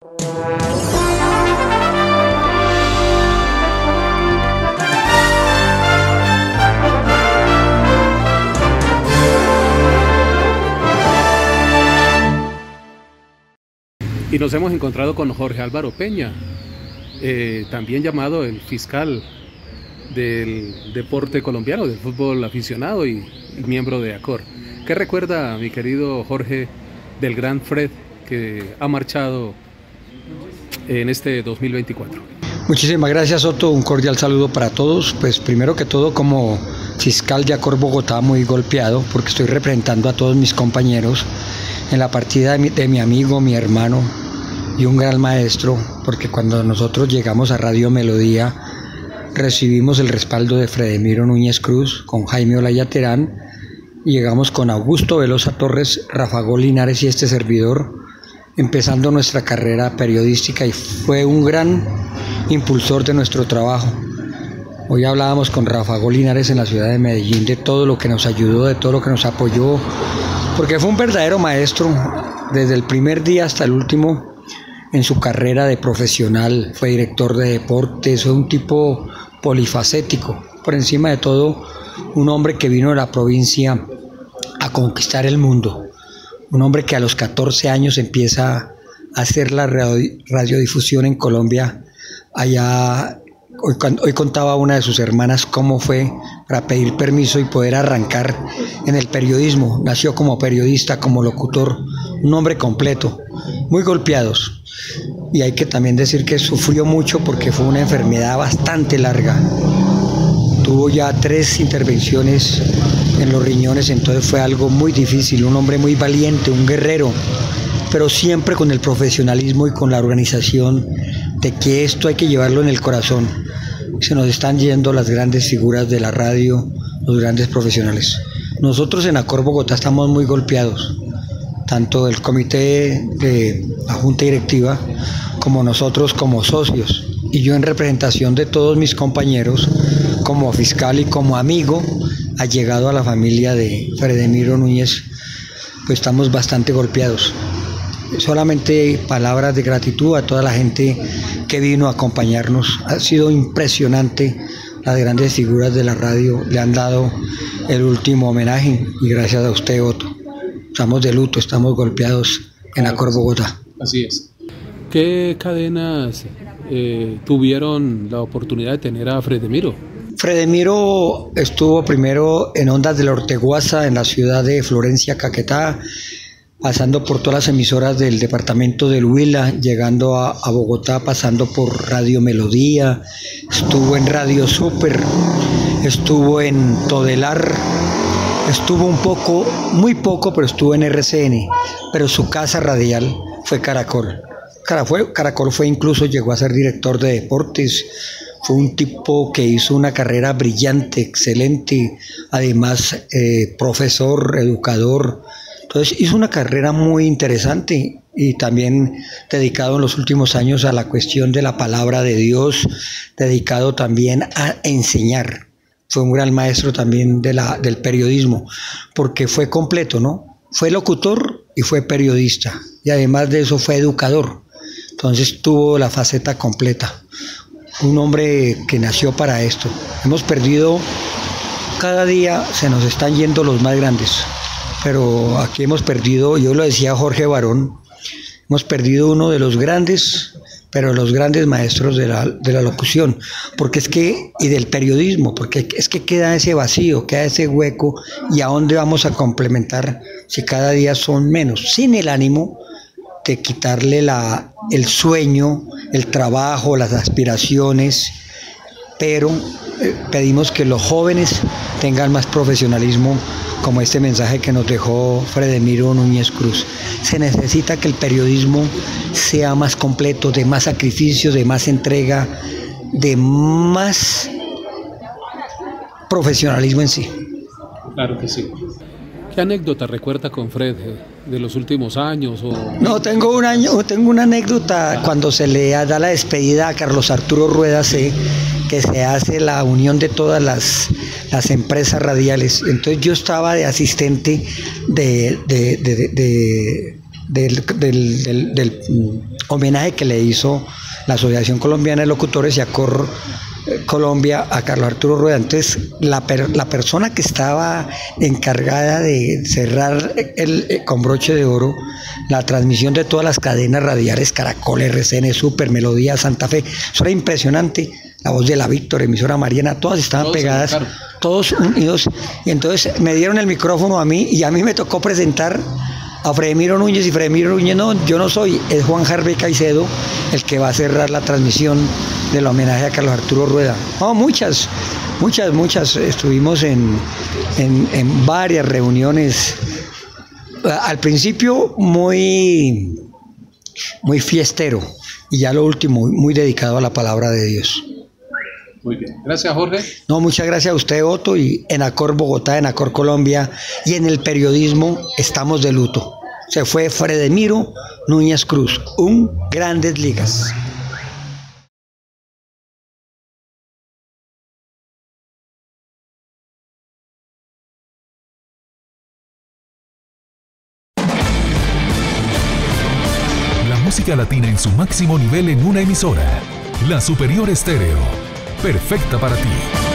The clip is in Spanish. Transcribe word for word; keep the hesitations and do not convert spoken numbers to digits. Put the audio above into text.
Y nos hemos encontrado con Jorge Álvaro Peña, eh, también llamado el fiscal del deporte colombiano, del fútbol aficionado y, y miembro de ACOR. ¿Qué recuerda, mi querido Jorge, del gran Fred que ha marchado en este dos mil veinticuatro? Muchísimas gracias, Otto. Un cordial saludo para todos. Pues primero que todo, como fiscal de ACOR Bogotá, muy golpeado porque estoy representando a todos mis compañeros en la partida de mi, de mi amigo, mi hermano y un gran maestro, porque cuando nosotros llegamos a Radio Melodía recibimos el respaldo de Fredemiro Núñez Cruz con Jaime Olaya Terán, y llegamos con Augusto Velosa Torres, Rafa Gol Linares y este servidor, empezando nuestra carrera periodística, y fue un gran impulsor de nuestro trabajo. Hoy hablábamos con Rafa Gol Linares en la ciudad de Medellín de todo lo que nos ayudó, de todo lo que nos apoyó, porque fue un verdadero maestro desde el primer día hasta el último en su carrera de profesional. Fue director de deportes, fue un tipo polifacético, por encima de todo un hombre que vino de la provincia a conquistar el mundo, un hombre que a los catorce años empieza a hacer la radiodifusión en Colombia. Allá Hoy, hoy contaba una de sus hermanas cómo fue para pedir permiso y poder arrancar en el periodismo. Nació como periodista, como locutor, un hombre completo, muy golpeados. Y hay que también decir que sufrió mucho porque fue una enfermedad bastante larga. Tuvo ya tres intervenciones en los riñones, entonces fue algo muy difícil. Un hombre muy valiente, un guerrero, pero siempre con el profesionalismo y con la organización de que esto hay que llevarlo en el corazón. Se nos están yendo las grandes figuras de la radio, los grandes profesionales. Nosotros en ACOR Bogotá estamos muy golpeados, tanto el comité de la junta directiva como nosotros como socios, y yo en representación de todos mis compañeros como fiscal y como amigo allegado a la familia de Fredemiro Núñez, pues estamos bastante golpeados. Solamente palabras de gratitud a toda la gente que vino a acompañarnos. Ha sido impresionante, las grandes figuras de la radio le han dado el último homenaje, y gracias a usted, Otto. Estamos de luto, estamos golpeados en ACOR Bogotá. Así es. ¿Qué cadenas eh, tuvieron la oportunidad de tener a Fredemiro? Fredemiro estuvo primero en Ondas del Orteguaza, en la ciudad de Florencia, Caquetá, pasando por todas las emisoras del departamento del Huila, llegando a, a Bogotá, pasando por Radio Melodía, estuvo en Radio Super, estuvo en Todelar, estuvo un poco, muy poco, pero estuvo en R C N, pero su casa radial fue Caracol. Caracol fue incluso, llegó a ser director de deportes. Fue un tipo que hizo una carrera brillante, excelente, además eh, profesor, educador. Entonces hizo una carrera muy interesante y también dedicado en los últimos años a la cuestión de la palabra de Dios, dedicado también a enseñar. Fue un gran maestro también de la, del periodismo, porque fue completo, ¿no? Fue locutor y fue periodista, y además de eso fue educador. Entonces tuvo la faceta completa. Un hombre que nació para esto. Hemos perdido, cada día se nos están yendo los más grandes, pero aquí hemos perdido, yo lo decía Jorge Barón, hemos perdido uno de los grandes, pero los grandes maestros de la, de la locución, porque es que, y del periodismo, porque es que queda ese vacío, queda ese hueco, y a dónde vamos a complementar si cada día son menos, sin el ánimo de quitarle la, el sueño, el trabajo, las aspiraciones, pero eh, pedimos que los jóvenes tengan más profesionalismo, como este mensaje que nos dejó Fredemiro Núñez Cruz. Se necesita que el periodismo sea más completo, de más sacrificio, de más entrega, de más profesionalismo en sí. Claro que sí. ¿Qué anécdota recuerda con Fred de los últimos años? O... No, tengo un año, tengo una anécdota cuando se le da la despedida a Carlos Arturo Rueda C, que se hace la unión de todas las, las empresas radiales. Entonces yo estaba de asistente de, de, de, de, del, del, del, del homenaje que le hizo la Asociación Colombiana de Locutores y Acor Colombia a Carlos Arturo Rueda. Entonces la, per, la persona que estaba encargada de cerrar el, el, con broche de oro la transmisión de todas las cadenas radiales, Caracol, R C N, Super, Melodía, Santa Fe, eso era impresionante. La Voz de la Víctor, emisora Mariana, todas estaban todos pegadas, todos unidos, y entonces me dieron el micrófono a mí y a mí me tocó presentar a Fredemiro Núñez, y Fredemiro Núñez no, yo no soy, es Juan Harvey Caicedo el que va a cerrar la transmisión del homenaje a Carlos Arturo Rueda. No, muchas, muchas, muchas, estuvimos en, en, en varias reuniones, al principio muy, muy fiestero, y ya lo último, muy dedicado a la palabra de Dios. Muy bien, gracias Jorge. No, muchas gracias a usted, Otto, y en Acor Bogotá, en Acor Colombia y en el periodismo estamos de luto. Se fue Fredemiro Núñez Cruz, un Grandes Ligas. La música latina en su máximo nivel en una emisora. La Superior Estéreo. Perfecta para ti.